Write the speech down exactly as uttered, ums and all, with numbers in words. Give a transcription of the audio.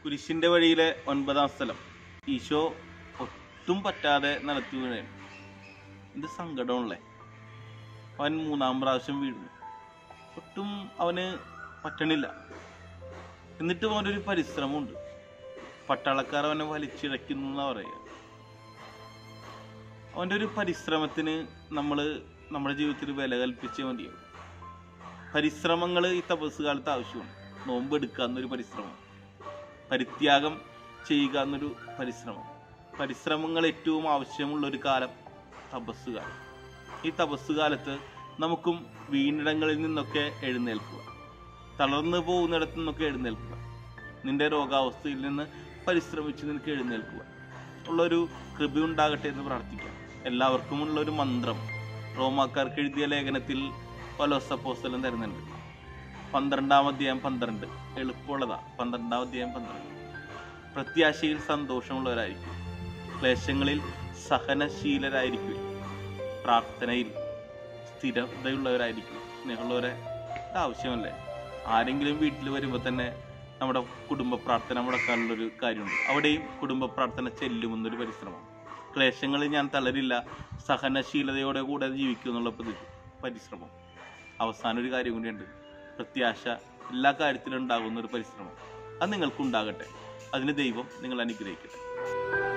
കുരിശിൻ്റെ വഴിയിലെ ഒൻപതാം സ്ഥലം ഈശോ ഒട്ടും പറ്റാതെ നടത്തി വീണാണ്. എന്ത് സങ്കടമുള്ളേ. അവൻ മൂന്നാം പ്രാവശ്യം വീഴുന്നു. ഒട്ടും അവന് പറ്റണില്ല. എന്നിട്ടും അവനൊരു പരിശ്രമമുണ്ട്. പട്ടാളക്കാർ അവനെ വലിച്ചിഴയ്ക്കുന്നു എന്നാ പറയുക. അവൻ്റെ ഒരു പരിശ്രമത്തിന് നമ്മൾ നമ്മുടെ ജീവിതത്തിൽ വില കൽപ്പിച്ചേ മതിയാവും. പരിശ്രമങ്ങൾ ഈ തപസ് കാലത്ത് ആവശ്യമാണ്. നോമ്പ് എടുക്കുക എന്നൊരു പരിശ്രമം, പരിത്യാഗം ചെയ്യുക എന്നൊരു പരിശ്രമം. പരിശ്രമങ്ങൾ ഏറ്റവും ആവശ്യമുള്ളൊരു കാലം തപസ് കാലം. ഈ തപസ് കാലത്ത് നമുക്കും വീണിടങ്ങളിൽ നിന്നൊക്കെ എഴുന്നേൽക്കുക, തളർന്നു പോകുന്നിടത്തു നിന്നൊക്കെ എഴുന്നേൽക്കുക, നിന്റെ രോഗാവസ്ഥയിൽ നിന്ന് പരിശ്രമിച്ച് നിനക്ക് എഴുന്നേൽക്കുക ഉള്ളൊരു കൃപയുണ്ടാകട്ടെ എന്ന് പ്രാർത്ഥിക്കാം. എല്ലാവർക്കും ഉള്ളൊരു മന്ത്രം റോമാക്കാർക്ക് എഴുതിയ ലേഖനത്തിൽ പൗലോസ് അപ്പോസ്തലൻ തരുന്നുണ്ട്. പന്ത്രണ്ടാം അധ്യായം പന്ത്രണ്ട്, എളുപ്പമുള്ളതാ. പന്ത്രണ്ടാം അധ്യായം പന്ത്രണ്ട്. പ്രത്യാശയിൽ സന്തോഷമുള്ളവരായിരിക്കും, ക്ലേശങ്ങളിൽ സഹനശീലരായിരിക്കും, പ്രാർത്ഥനയിൽ സ്ഥിരതയുള്ളവരായിരിക്കും. സ്നേഹമുള്ളവരെ, ഇത് ആവശ്യമല്ലേ? ആരെങ്കിലും വീട്ടിൽ വരുമ്പോൾ തന്നെ നമ്മുടെ കുടുംബ പ്രാർത്ഥന മുടക്കാനുള്ളൊരു കാര്യമുണ്ട്. അവിടെയും കുടുംബ പ്രാർത്ഥന ചെല്ലുമെന്നൊരു പരിശ്രമം. ക്ലേശങ്ങളിൽ ഞാൻ തളരില്ല, സഹനശീലതയോടെ കൂടെ ജീവിക്കും എന്നുള്ള പരിശ്രമം. അവസാനം ഒരു കാര്യം കൂടിയുണ്ട്, പ്രത്യാശ. എല്ലാ കാര്യത്തിലും ഉണ്ടാകുന്ന ഒരു പരിശ്രമം. അത് നിങ്ങൾക്കുണ്ടാകട്ടെ. അതിന് ദൈവം നിങ്ങൾ അനുഗ്രഹിക്കട്ടെ.